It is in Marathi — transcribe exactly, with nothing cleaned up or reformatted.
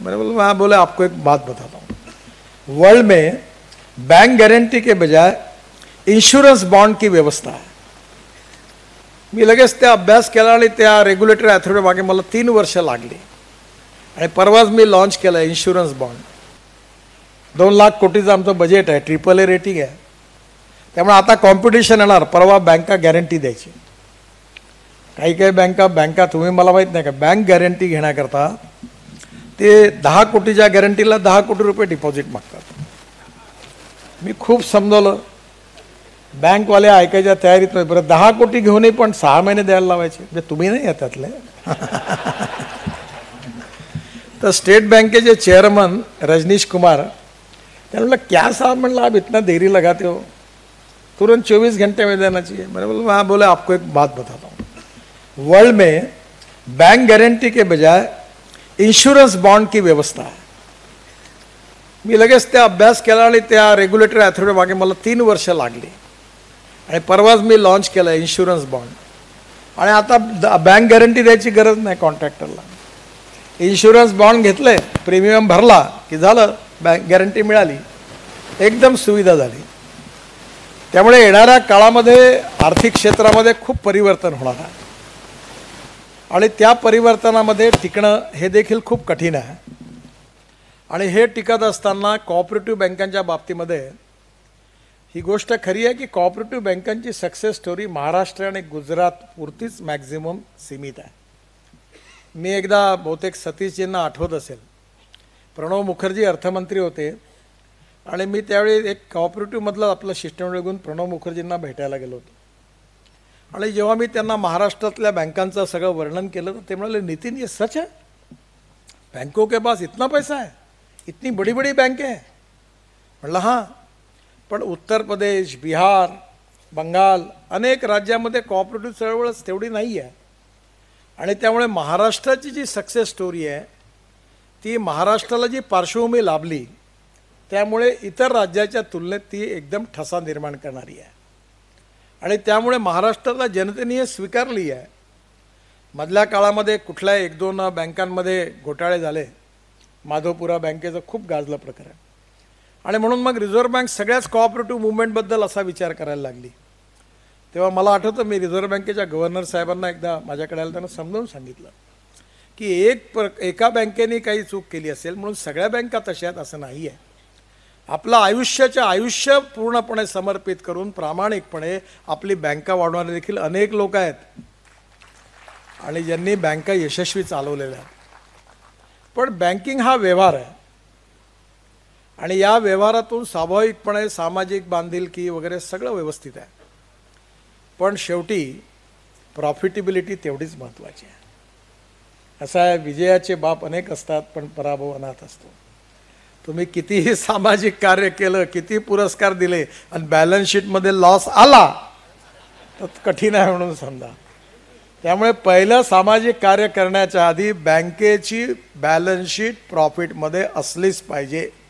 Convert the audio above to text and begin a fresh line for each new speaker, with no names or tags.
मैंने बोला हाँ, बोले आपको एक बात बताता हूँ, वर्ल्ड में बैंक गारंटी के बजाय इन्शुरन्स बॉन्ड की व्यवस्था आहे. मी लगेच त्या अभ्यास केला आणि त्या रेग्युलेटरी अथॉरिटी मागे मला तीन वर्ष लागली आणि परवाच मी लॉन्च केलं इन्शुरन्स बॉन्ड. दोन लाख कोटीचं आमचं बजेट आहे, ट्रिपल ए रेटिंग आहे. त्यामुळे आता कॉम्पिटिशन येणार. परवा बँका गॅरंटी द्यायची. काही काही बँका बँका तुम्ही मला माहीत नाही का, बँक गॅरंटी घेण्याकरता ते दहा कोटीच्या गॅरंटीला दहा कोटी रुपये डिपॉझिट मागतात. मी खूप समजवलं, बँकवाले ऐकायच्या तयारीत नाही. बरं दहा कोटी घेऊनही पण सहा महिने द्यायला लावायचे, म्हणजे तुम्ही नाही आहे त्यातले. तर स्टेट बँकेचे चेअरमन रजनीश कुमार त्याने म्हटलं क्या साहब, म्हणलं आप इतना देरी लगाते हो, तुरंत चौबीस घंटे में देना चाहिए. मैंने बोला हाँ, बोले आपको एक बात बताता हूँ, वर्ल्ड में बैंक गारंटी के बजाय इन्शुरन्स बॉन्ड की व्यवस्था आहे. मी लगेच त्या अभ्यास केला आणि त्या रेग्युलेटरी अथॉरिटी मागे मला तीन वर्ष लागली आणि परवाच मी लॉन्च केलं इन्शुरन्स बॉन्ड. आणि आता बँक गॅरंटी द्यायची गरज नाही कॉन्ट्रॅक्टरला. इन्शुरन्स बॉन्ड घेतले, प्रीमियम भरला की झालं, बँक गॅरंटी मिळाली, एकदम सुविधा झाली. त्यामुळे येणाऱ्या काळामध्ये आर्थिक क्षेत्रामध्ये खूप परिवर्तन होणार आहे आणि त्या परिवर्तनामध्ये टिकणं हे देखील खूप कठीण आहे. आणि हे टिकत असताना कोऑपरेटिव्ह बँकांच्या बाबतीमध्ये ही गोष्ट खरी आहे की कोऑपरेटिव्ह बँकांची सक्सेस स्टोरी महाराष्ट्र आणि गुजरात पुरतीच मॅक्झिमम सीमित आहे. मी एकदा बहुतेक सतीशजींना आठवत असेल, प्रणव मुखर्जी अर्थमंत्री होते आणि मी त्यावेळी एक कोऑपरेटिव्हमधलं आपलं शिष्टमंडळ घेऊन प्रणव मुखर्जींना भेटायला गेलो होतो. आणि जेव्हा मी त्यांना महाराष्ट्रातल्या बँकांचं सगळं वर्णन केलं तर ते म्हणाले, नितीन ये सच है, बैंकों के पास इतना पैसा है, इतनी बड़ी बड़ी बैंकें हैं. म्हटलं हां, पण उत्तर प्रदेश, बिहार, बंगाल अनेक राज्यामध्ये कोऑपरेटिव्ह चळवळच तेवढी नाही आहे. आणि त्यामुळे महाराष्ट्राची जी सक्सेस स्टोरी आहे ती महाराष्ट्राला जी पार्श्वभूमी लाभली त्यामुळे इतर राज्याच्या तुलनेत ती एकदम ठसा निर्माण करणारी आहे. आणि त्यामुळे महाराष्ट्राला जनतेने हे स्वीकारली आहे. मधल्या काळामध्ये कुठल्या एक दोन बँकांमध्ये घोटाळे झाले, माधवपुरा बँकेचं खूप गाजलं प्रकरण, आणि म्हणून मग रिझर्व्ह बँक सगळ्याच कोऑपरेटिव्ह मुवमेंटबद्दल असा विचार करायला लागली. तेव्हा मला आठवतं मी रिझर्व्ह बँकेच्या गव्हर्नर साहेबांना एकदा माझ्याकडे आलं, त्यांना समजावून सांगितलं की एक प्र एका बँकेने काही चूक केली असेल म्हणून सगळ्या बँका तशा आहेत असं नाही आहे. आपलं आयुष्याच्या आयुष्य पूर्णपणे समर्पित करून प्रामाणिकपणे आपली बँका वाढवणारे देखील अनेक लोक आहेत आणि ज्यांनी बँका यशस्वी चालवलेल्या आहेत. पण बँकिंग हा व्यवहार आहे आणि या व्यवहारातून स्वाभाविकपणे सामाजिक बांधिलकी वगैरे सगळं व्यवस्थित आहे. पण शेवटी प्रॉफिटेबिलिटी तेवढीच महत्त्वाची आहे. असं आहे, विजयाचे बाप अनेक असतात पण पराभव अनाथ असतो. तुम्ही कितीही सामाजिक कार्य केलं, किती पुरस्कार दिले आणि बॅलन्स शीटमध्ये लॉस आला तर कठीण आहे म्हणून समजा. त्यामुळे पहिलं सामाजिक कार्य करण्याच्या आधी बँकेची बॅलन्स शीट प्रॉफिटमध्ये असलीच पाहिजे.